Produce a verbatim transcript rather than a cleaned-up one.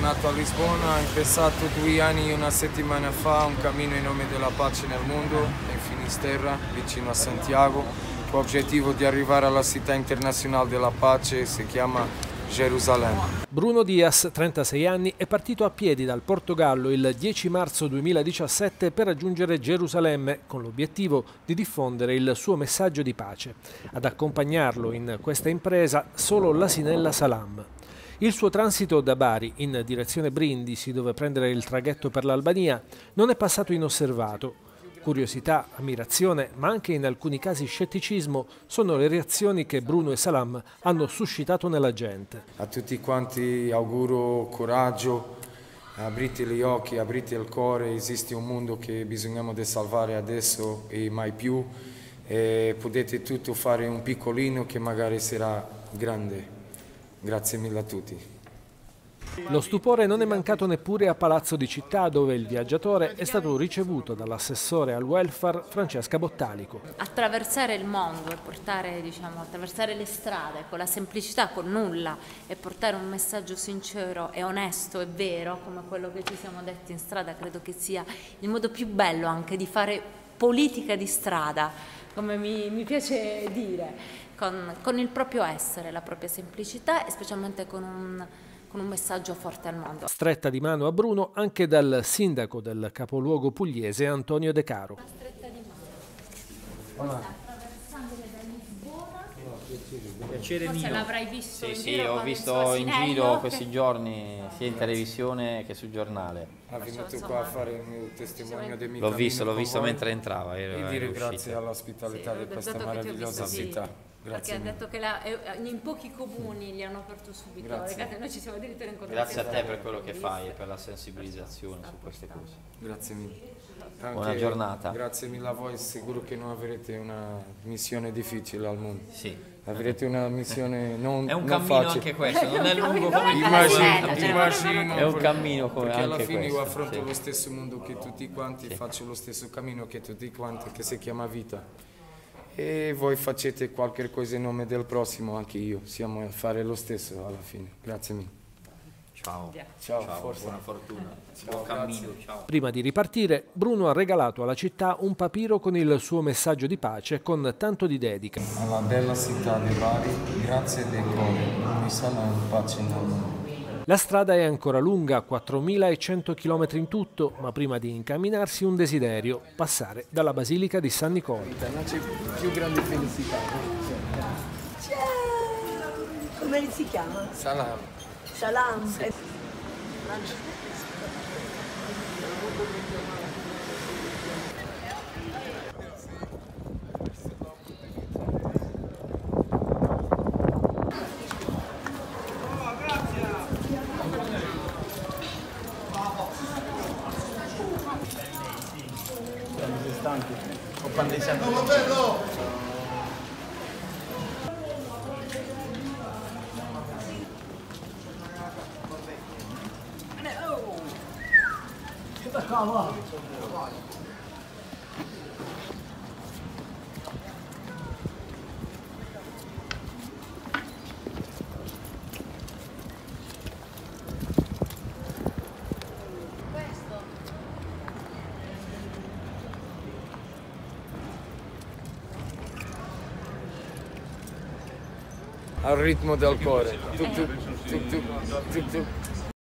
nato a Lisbona, ho iniziato due anni e una settimana fa un cammino in nome della pace nel mondo, in Finisterra, vicino a Santiago, con l'obiettivo di arrivare alla città internazionale della pace, si chiama Gerusalemme. Bruno Dias, trentasei anni, è partito a piedi dal Portogallo il dieci marzo duemiladiciassette per raggiungere Gerusalemme con l'obiettivo di diffondere il suo messaggio di pace. Ad accompagnarlo in questa impresa solo l'asinella Salam. Il suo transito da Bari in direzione Brindisi, dove prendere il traghetto per l'Albania, non è passato inosservato. Curiosità, ammirazione, ma anche in alcuni casi scetticismo sono le reazioni che Bruno e Salam hanno suscitato nella gente. A tutti quanti auguro coraggio, aprite gli occhi, aprite il cuore, esiste un mondo che bisogna salvare adesso e mai più, e potete tutto fare un piccolino che magari sarà grande. Grazie mille a tutti. Lo stupore non è mancato neppure a Palazzo di Città, dove il viaggiatore è stato ricevuto dall'assessore al welfare Francesca Bottalico. Attraversare il mondo e portare, diciamo, attraversare le strade con la semplicità, con nulla, e portare un messaggio sincero e onesto e vero, come quello che ci siamo detti in strada, credo che sia il modo più bello anche di fare politica di strada, come mi, mi piace dire, con, con il proprio essere, la propria semplicità e specialmente con un... con un messaggio forte al mondo. Stretta di mano a Bruno anche dal sindaco del capoluogo pugliese Antonio De Caro. Una stretta di mano. Hola. Attraversandole da Lisbona. Piacere Forse mio. l'avrai visto sì, in sì, giro ho con visto il in suo giro asinello. questi giorni sia in televisione che sul giornale. È venuto qua a fare il mio testimone del mio L'ho visto, cammino l'ho visto con voi mentre entrava. Ero, e dire ero grazie uscito. all'ospitalità Sì, di ho questa detto che ti ho meravigliosa visto, sì. città. Grazie Perché ha mille. detto che la, eh, in pochi comuni gli hanno aperto subito. Grazie. Ragazzi, noi ci siamo addirittura incontrati. Grazie a te per quello che fai e per la sensibilizzazione su queste cose. Grazie mille. Anche Buona giornata. Grazie mille a voi, sicuro che non avrete una missione difficile al mondo. Sì. Avrete una missione non, È un non cammino facile. anche questo, non è lungo come il Immagino, tuo, immagino, è un perché- cammino come perché alla anche fine io questo, affronto sì. lo stesso mondo che tutti quanti, Sì. faccio lo stesso cammino che tutti quanti, che si chiama vita. E voi facete qualche cosa in nome del prossimo, anche io, siamo a fare lo stesso alla fine. Grazie mille. Ciao, Ciao, ciao, forza. buona fortuna, Ciao, buon grazie. cammino, ciao. Prima di ripartire, Bruno ha regalato alla città un papiro con il suo messaggio di pace con tanto di dedica. Alla bella città di Bari, grazie del cuore, mi sarà un pace nel mondo. La strada è ancora lunga, quattromilacento chilometri in tutto, ma prima di incamminarsi un desiderio, passare dalla Basilica di San Nicola. Non c'è più grande felicità. Ciao! Come si chiama? Salam. Salam. O quando sei Al ritmo del cuore. Tuk, tuk, tuk, tuk, tuk, tuk.